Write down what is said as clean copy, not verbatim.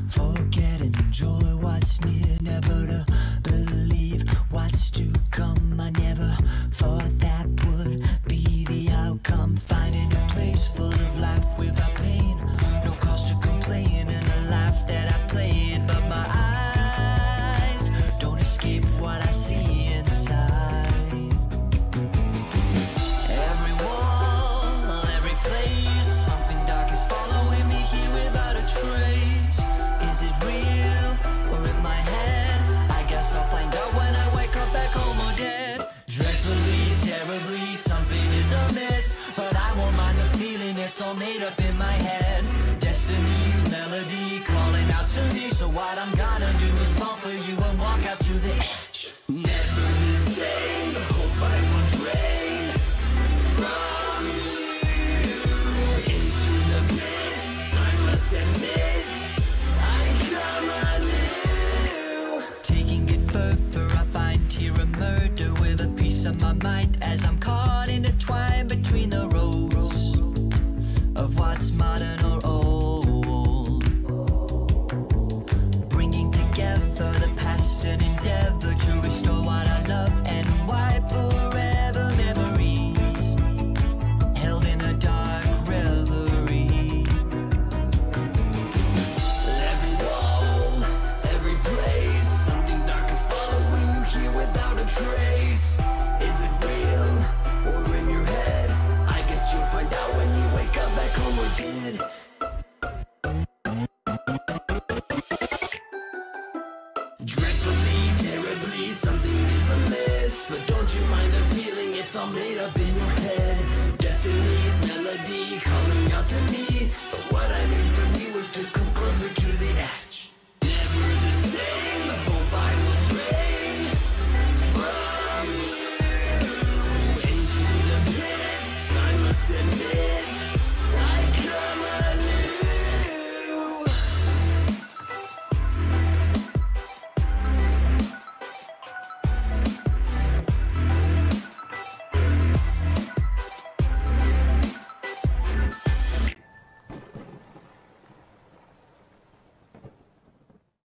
forget and enjoy what's near, never to believe what's to come. I never thought that would be the outcome, finding a place full of life without pain, no cause to complain, and a life that I played, but my eyes don't escape what I see inside. Every wall, every place, something dark is following me here without a trace. Is it real or in my head? I guess I'll find out when I wake up back home or dead. Dreadfully, terribly, something is amiss, but I won't mind the feeling, it's all made up in my head. Destiny's melody calling out to me, so what I'm gonna do is fall for you and walk out to the edge. Never the same, hope I won't stray from you into the pit. I must admit, I come anew. Taking it further, I find here a murder with a piece of my mind, as I'm caught in a twine between the roads of what's modern or old, bringing together the past and endeavor to restore what I love and wipe forever memories held in a dark reverie. Every wall, every place, something dark is following you here without a trace. Is it real or in your head? I guess you'll find out when you wake up back home or dead. Dreadfully, terribly, something is amiss, but don't you mind the feeling, it's all made up in your head. Destiny's melody calling out to me,